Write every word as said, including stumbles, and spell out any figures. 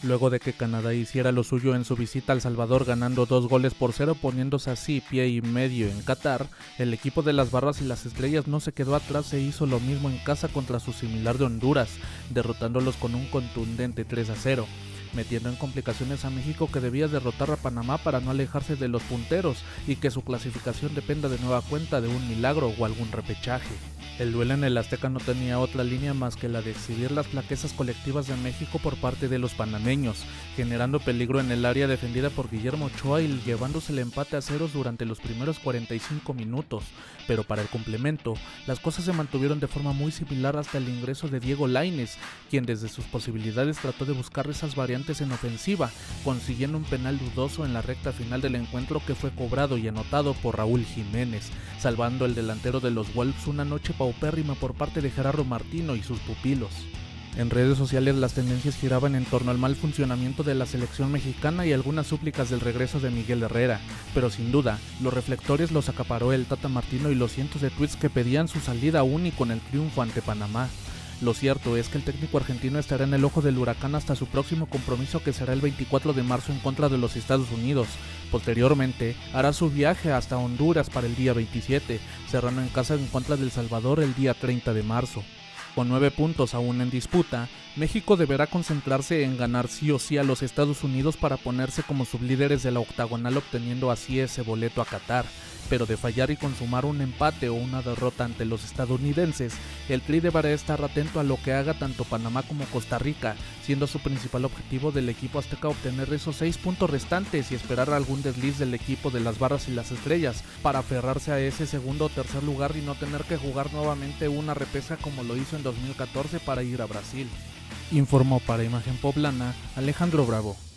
Luego de que Canadá hiciera lo suyo en su visita a El Salvador ganando dos goles por cero, poniéndose así pie y medio en Qatar, el equipo de las Barras y las Estrellas no se quedó atrás e hizo lo mismo en casa contra su similar de Honduras, derrotándolos con un contundente tres a cero. Metiendo en complicaciones a México, que debía derrotar a Panamá para no alejarse de los punteros y que su clasificación dependa de nueva cuenta de un milagro o algún repechaje. El duelo en el Azteca no tenía otra línea más que la de exhibir las flaquezas colectivas de México por parte de los panameños, generando peligro en el área defendida por Guillermo Ochoa y llevándose el empate a ceros durante los primeros cuarenta y cinco minutos, pero para el complemento, las cosas se mantuvieron de forma muy similar hasta el ingreso de Diego Lainez, quien desde sus posibilidades trató de buscar esas variantes en ofensiva, consiguiendo un penal dudoso en la recta final del encuentro que fue cobrado y anotado por Raúl Jiménez, salvando el delantero de los Wolves una noche paupérrima por parte de Gerardo Martino y sus pupilos. En redes sociales las tendencias giraban en torno al mal funcionamiento de la selección mexicana y algunas súplicas del regreso de Miguel Herrera, pero sin duda, los reflectores los acaparó el Tata Martino y los cientos de tweets que pedían su salida aún y con el triunfo ante Panamá. Lo cierto es que el técnico argentino estará en el ojo del huracán hasta su próximo compromiso, que será el veinticuatro de marzo en contra de los Estados Unidos. Posteriormente, hará su viaje hasta Honduras para el día veintisiete, cerrando en casa en contra de El Salvador el día treinta de marzo. Con nueve puntos aún en disputa, México deberá concentrarse en ganar sí o sí a los Estados Unidos para ponerse como sublíderes de la octagonal, obteniendo así ese boleto a Qatar. Pero de fallar y consumar un empate o una derrota ante los estadounidenses, el Tri deberá estar atento a lo que haga tanto Panamá como Costa Rica, siendo su principal objetivo del equipo azteca obtener esos seis puntos restantes y esperar algún desliz del equipo de las Barras y las Estrellas para aferrarse a ese segundo o tercer lugar y no tener que jugar nuevamente una repesca como lo hizo en dos mil catorce para ir a Brasil. Informó para Imagen Poblana Alejandro Bravo.